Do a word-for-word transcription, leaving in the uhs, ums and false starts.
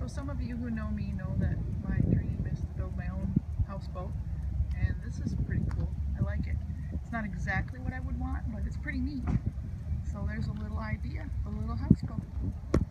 some of you who know me know that my dream is to build my own houseboat, and this is pretty cool. I like it. It's not exactly what I would want, but it's pretty neat. So there's a little idea, a little houseboat.